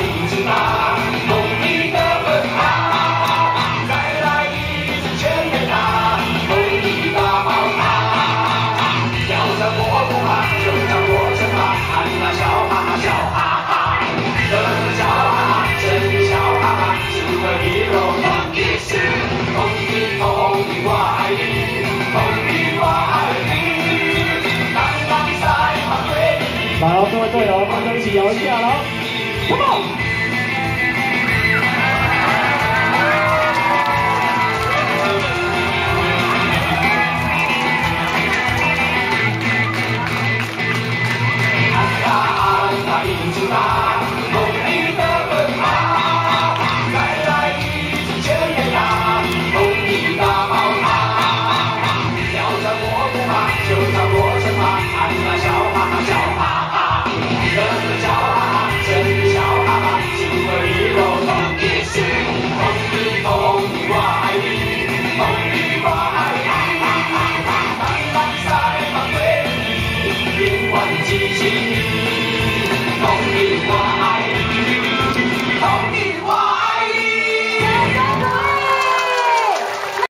一直打，梦里的奔跑，再来一次全面打，梦里大爆发，要让我不怕，就让我真怕，看那笑哈哈笑哈哈，乐笑哈哈，真笑哈哈，是个 hero， 梦里是梦里梦里我爱你，梦里我爱你，当当赛马对你。来哦，各位队友，大家一起摇一下喽 ，Come on！ 一直打，梦里的奔跑，再来一次全面打，梦里大爆发，要让我不怕，就让我真怕，看那笑哈哈笑哈哈，乐笑哈哈，真笑哈哈，是个 hero， 梦里是梦里梦里我爱你，梦里我爱你，当当赛马对你，连环激情。梦里我爱你，梦里我。